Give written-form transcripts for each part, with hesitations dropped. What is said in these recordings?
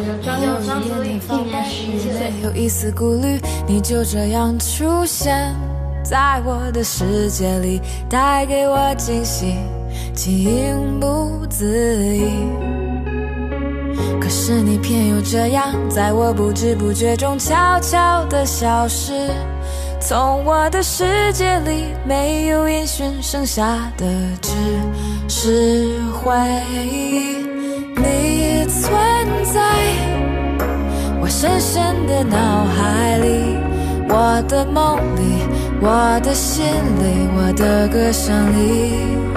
有一丝顾虑，你就这样出现在我的世界里，带给我惊喜，情不自已。可是你偏又这样，在我不知不觉中悄悄地消失，从我的世界里没有音讯，剩下的只是回忆。你存在我深深的脑海里，我的梦里，我的心里，我的歌声里。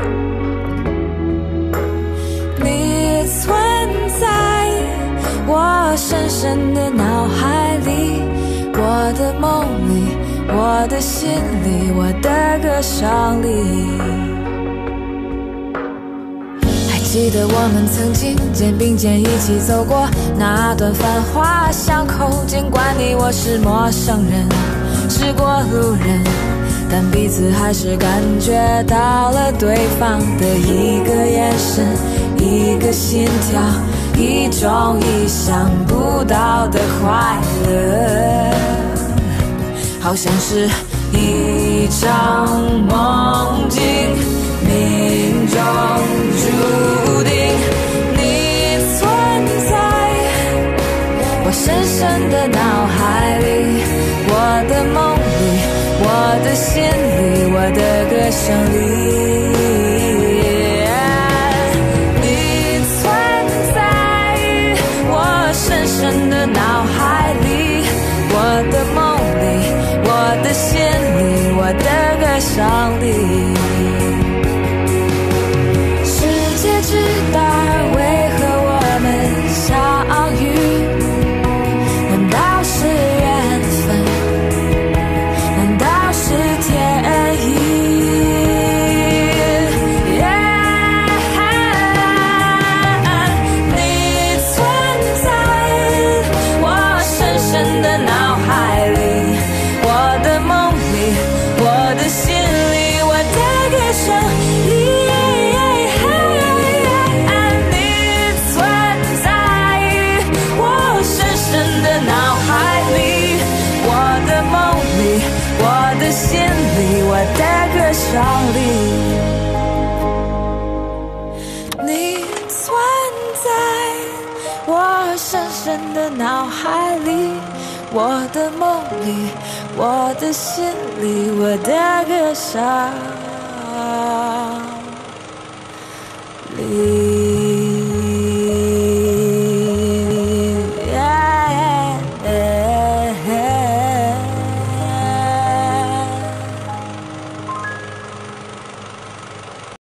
你存在我深深的脑海里，我的梦里，我的心里，我的歌声里。还记得我们曾经肩并肩一起走过那段繁华巷口，尽管你我是陌生人，是过路人，但彼此还是感觉到了对方的一个眼神，一个心跳，一种意想不到的快乐，好像是一场梦境，命中注定。你存在我深深的脑海里，我的梦里，我的心里，我的歌声里。你存在我深深的脑海里，我的梦里，我的心里，我的歌声里。世界之大，为何我们相遇？难道是缘分？难道是天意？你存在我深深的脑海里，我的梦里，我的心里，我的歌声里。你存在我深深的脑海里，我的梦里，我的心里，我的歌声里。你存在我深深的脑海里，我的梦里，我的心里，我的歌声里。